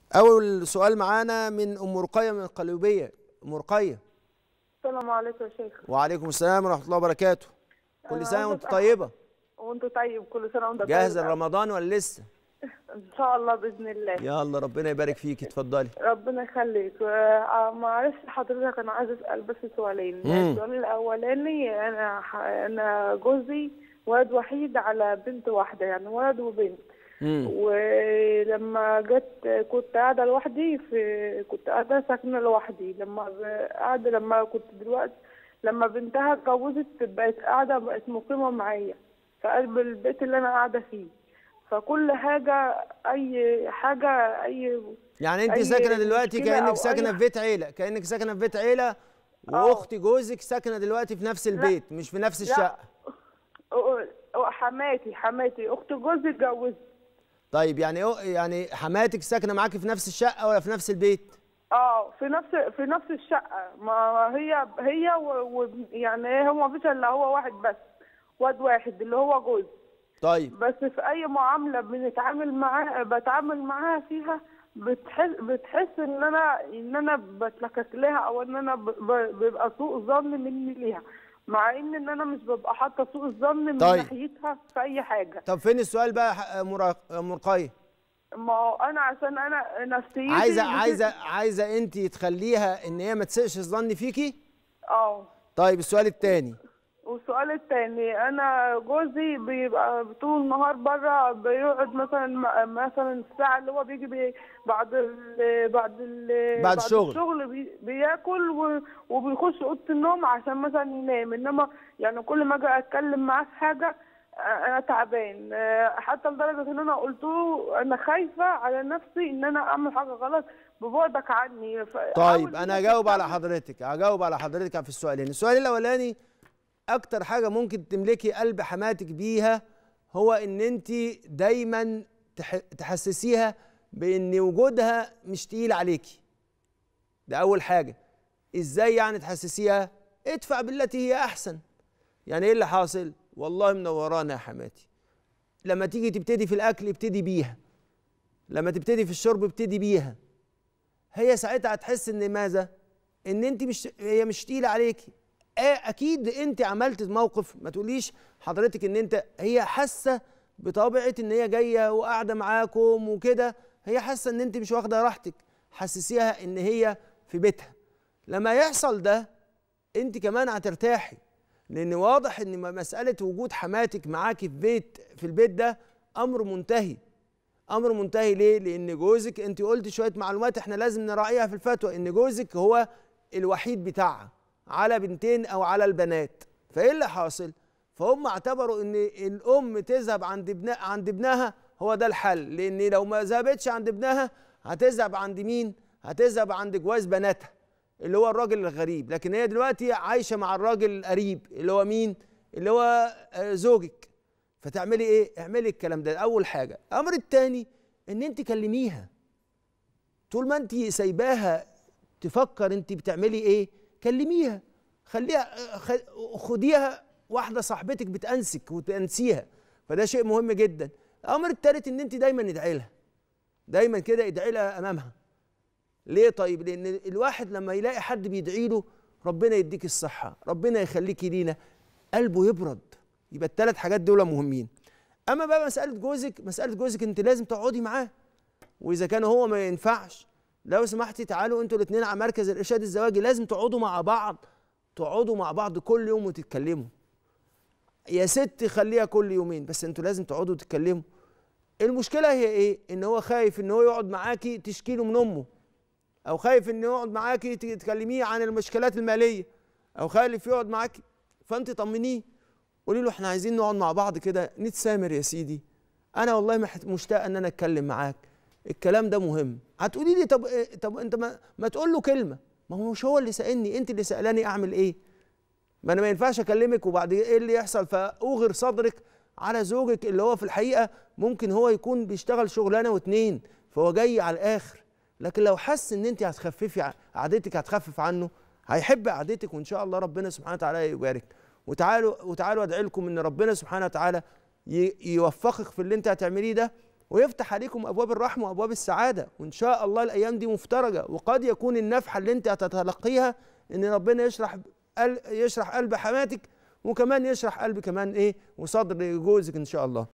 اول سؤال معانا من ام رقيه من القليوبيه. ام رقيه، السلام عليكم يا شيخ. وعليكم السلام ورحمه الله وبركاته. كل انا سنه عايزه وانت اسال طيبه. وانت طيب، كل سنه وانت طيب. جاهزه لرمضان ولا لسه؟ ان شاء الله باذن الله. يلا ربنا يبارك فيكي، اتفضلي. ربنا يخليك. معلش حضرتك، انا عايزه اسال بس سؤالين. السؤال الاولاني، انا جوزي ولد وحيد على بنت واحده، يعني ولد وبنت. ولما جت كنت قاعده لوحدي، كنت قاعده ساكنه لوحدي. لما كنت دلوقتي لما بنتها اتجوزت بقت مقيمه معايا في قلب البيت اللي انا قاعده فيه. فكل حاجه، يعني انت ساكنه دلوقتي كانك ساكنه في بيت عيله، كانك ساكنه في بيت عيله، واخت جوزك ساكنه دلوقتي في نفس البيت، مش في نفس الشقه. حماتي اخت جوزي اتجوزت. طيب يعني حماتك ساكنه معاكي في نفس الشقه ولا في نفس البيت؟ في نفس الشقه. ما هي يعني هو ما فيش الا هو واحد بس، واد واحد اللي هو جوزي. طيب بس في اي معامله بتعامل معاها فيها، بتحس ان انا بتلكك لها، او ان انا بيبقى سوء ظن مني ليها، مع ان انا مش ببقى حاطه سوء الظن من ناحيتها في اي حاجه. طب فين السؤال بقى يا مرقيه؟ ما هو انا عشان انا نفسيتي عايزه انت تخليها ان هي ما تسئش الظن فيكي. طيب السؤال الثاني. والسؤال الثاني، انا جوزي بيبقى طول النهار بره، بيقعد مثلا الساعه اللي هو بيجي بعد الشغل بياكل وبيخش اوضه النوم عشان مثلا ينام. انما يعني كل ما اجي اتكلم معاه في حاجه انا تعبان، حتى لدرجه ان انا قلت له انا خايفه على نفسي ان انا اعمل حاجه غلط ببعدك عني. طيب انا هجاوب على حضرتك في السؤالين. السؤال الاولاني، اكتر حاجه ممكن تملكي قلب حماتك بيها هو ان انت دايما تحسسيها بان وجودها مش تقيل عليكي. ده اول حاجه. ازاي يعني تحسسيها؟ ادفع بالتي هي احسن. يعني ايه اللي حاصل؟ والله منورانا يا حماتي، لما تيجي تبتدي في الاكل ابتدي بيها، لما تبتدي في الشرب ابتدي بيها. هي ساعتها هتحس ان ماذا؟ ان انت هي مش تقيله عليكي. اكيد انت عملت موقف، ما تقوليش حضرتك ان هي حاسه بطبيعه ان هي جايه وقاعده معاكم وكده، هي حاسه ان انت مش واخده راحتك. حسسيها ان هي في بيتها. لما يحصل ده انت كمان هترتاحي، لان واضح ان مساله وجود حماتك معاكي في البيت ده امر منتهي. امر منتهي ليه؟ لان جوزك، انت قلت شويه معلومات احنا لازم نراعيها في الفتوى، ان جوزك هو الوحيد بتاعها على بنتين او على البنات. فايه اللي حاصل؟ فهم اعتبروا ان الام تذهب عند ابنها هو ده الحل، لان لو ما ذهبتش عند ابنها هتذهب عند مين؟ هتذهب عند جواز بناتها اللي هو الراجل الغريب. لكن هي دلوقتي عايشه مع الراجل القريب اللي هو مين؟ اللي هو زوجك. فتعملي ايه؟ اعملي الكلام ده اول حاجه. الامر الثاني ان انت كلميها. طول ما انت سايباها تفكر انت بتعملي ايه، كلميها، خديها واحده صاحبتك بتأنسك وتأنسيها، فده شيء مهم جدا. الامر الثالث ان انت دايما ادعي لها، دايما كده ادعي لها امامها. ليه؟ طيب لان الواحد لما يلاقي حد بيدعي له ربنا يديك الصحه، ربنا يخليكي لينا، قلبه يبرد. يبقى الثلاث حاجات دول مهمين. اما بقى مساله جوزك انت لازم تقعدي معاه، واذا كان هو ما ينفعش لو سمحتي تعالوا انتوا الاثنين على مركز الارشاد الزواجي، لازم تقعدوا مع بعض كل يوم وتتكلموا. يا ست خليها كل يومين، بس انتوا لازم تقعدوا تتكلموا. المشكله هي ايه؟ ان هو خايف ان هو يقعد معاكي تشكي له من امه، او خايف ان يقعد معاكي تكلميه عن المشكلات الماليه، او خايف يقعد معاكي. فانت طمنيه، قولي له احنا عايزين نقعد مع بعض كده نتسامر يا سيدي، انا والله مشتاق ان انا اتكلم معاك، الكلام ده مهم. هتقولي لي طب انت ما تقول له كلمه. ما هو مش هو اللي سألني، انت اللي سألاني اعمل ايه. ما انا ما ينفعش اكلمك وبعد ايه اللي يحصل فاوغر صدرك على زوجك اللي هو في الحقيقه ممكن هو يكون بيشتغل شغلانه واتنين، فهو جاي على الاخر. لكن لو حس ان انت هتخففي قعدتك، هتخفف عنه، هيحب قعدتك، وان شاء الله ربنا سبحانه وتعالى يبارك. وتعالوا ادعي لكم ان ربنا سبحانه وتعالى يوفقك في اللي انت هتعمليه ده، ويفتح عليكم ابواب الرحمه وابواب السعاده، وان شاء الله الايام دي مفترجه، وقد يكون النفحه اللي انت هتتلقيها ان ربنا يشرح قلب حماتك، وكمان يشرح قلب كمان ايه وصدر جوزك ان شاء الله.